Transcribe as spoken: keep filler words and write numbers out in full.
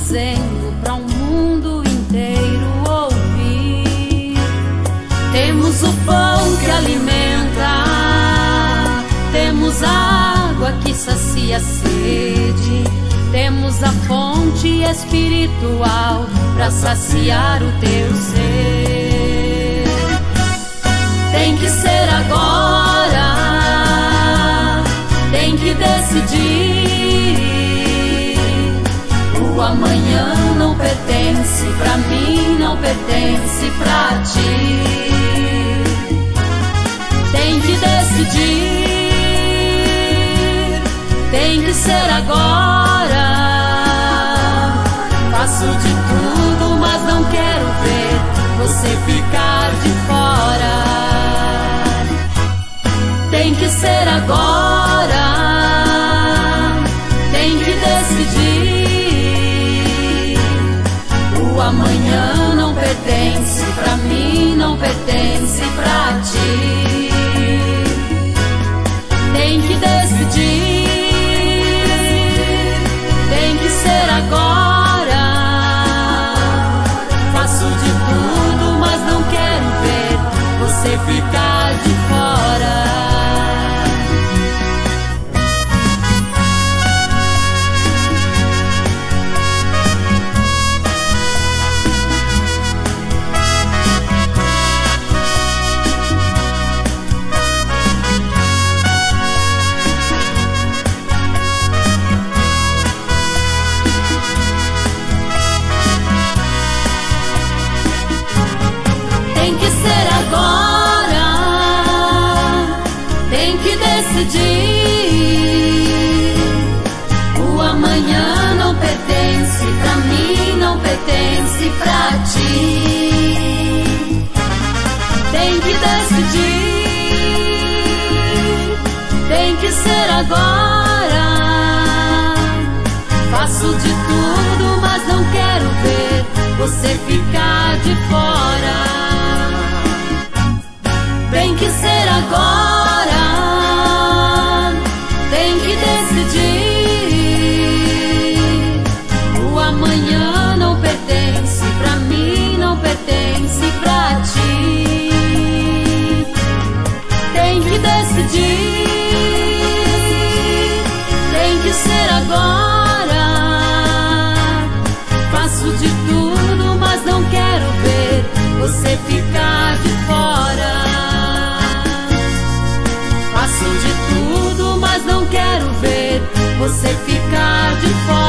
dizendo para o mundo inteiro ouvir. Temos o pão que alimenta, temos a água que sacia a sede, temos a fonte espiritual para saciar o teu ser. Tem que ser agora, tem que decidir. O amanhã não pertence pra mim, não pertence pra ti. Tem que decidir, tem que ser agora. Faço de tudo, mas não quero ver você ficar de fora. Tem que ser agora, tem que decidir. O amanhã não pertence pra mim, não pertence pra ti. Tem que decidir, tem que ser agora. Faço de tudo, mas não quero ver você ficar de fora. Tem que ser agora, tem que decidir. O amanhã não pertence pra mim, não pertence pra ti. Tem que decidir, tem que ser agora. Faço de tudo, mas não quero ver você ficar de fora. Tem que ser agora, tem que decidir. O amanhã não pertence pra mim, não pertence pra ti. Tem que decidir, tem que ser agora. Faço de tudo, mas não quero ver você ficar de fora. Faço de tudo, mas não quero ver você ficar de fora.